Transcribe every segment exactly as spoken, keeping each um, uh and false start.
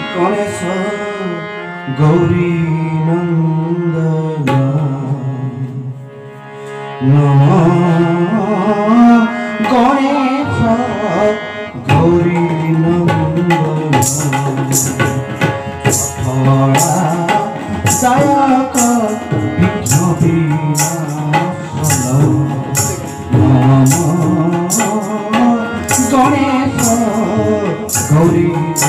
गणेश गौरी नंदन नमः गणेश गौरी नंदन दायक विघ्न विनाशन नमः गणेश गौरी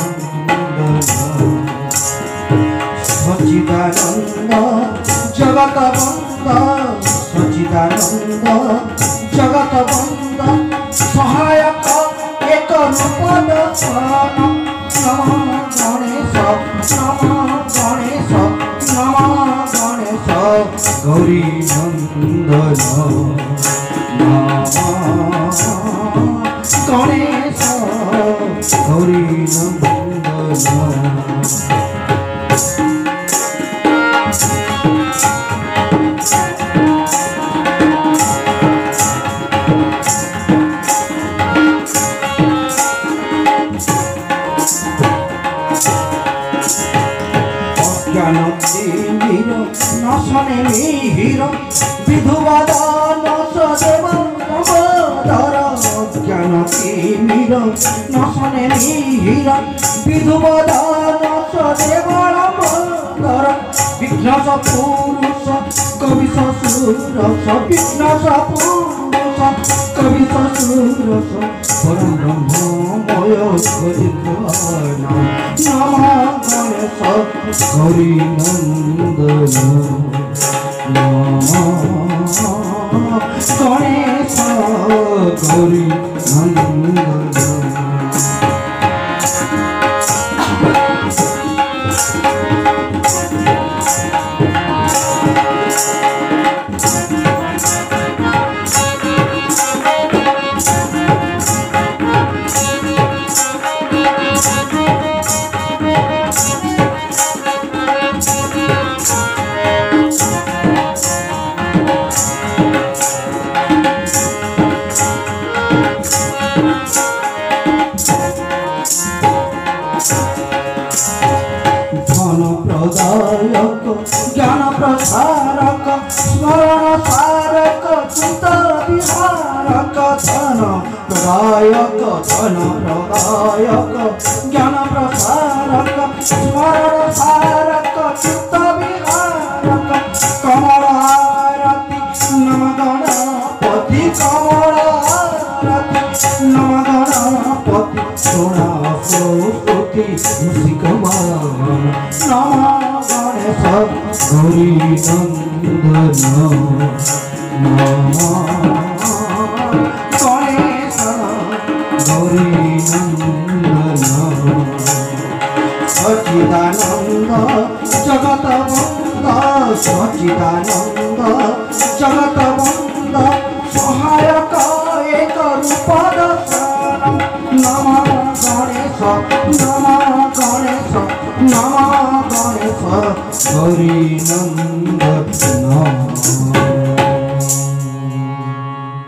सच्चिदानंद जगत बंद सच्चिदानंद जगत बंद सहायक एक रूप दर्शन नमः गणेश नमः गणेश नमः गणेश गौरी नंदन नमः गणेश गौरी नंदन नशने मिहिर विधुवादान सदेव नवधर ज्ञान तिमिर नशने मिहिर विधुवादान सदेव नवधर विघ्नस पुरुष कवि ससुरस विघ्नस पुरुष कवि ससुरस परम ब्रह्ममय परिधान नमः गणेश गौरी नंदन नमः गणेश गौरी नंदन प्रदायक ज्ञान प्रसारक स्मरण सारक चित्त विहारक धन प्रदायक धन प्रदायक ज्ञान प्रसारक स्मरण सारक चित्त विहारक कमल आरती नम गणपति कमल आरती नम गणपति सोना स्तुति मुसिक मान नमः गणेश गौरी नंदन नमः गणेश गौरी नंदन सच्चिदानंद जगत बंद सच्चिदानंद जगत बंद सहायक एक रूप दर्शन नमः गणेश नमः गणेश नमः गणेश गौरी नंदन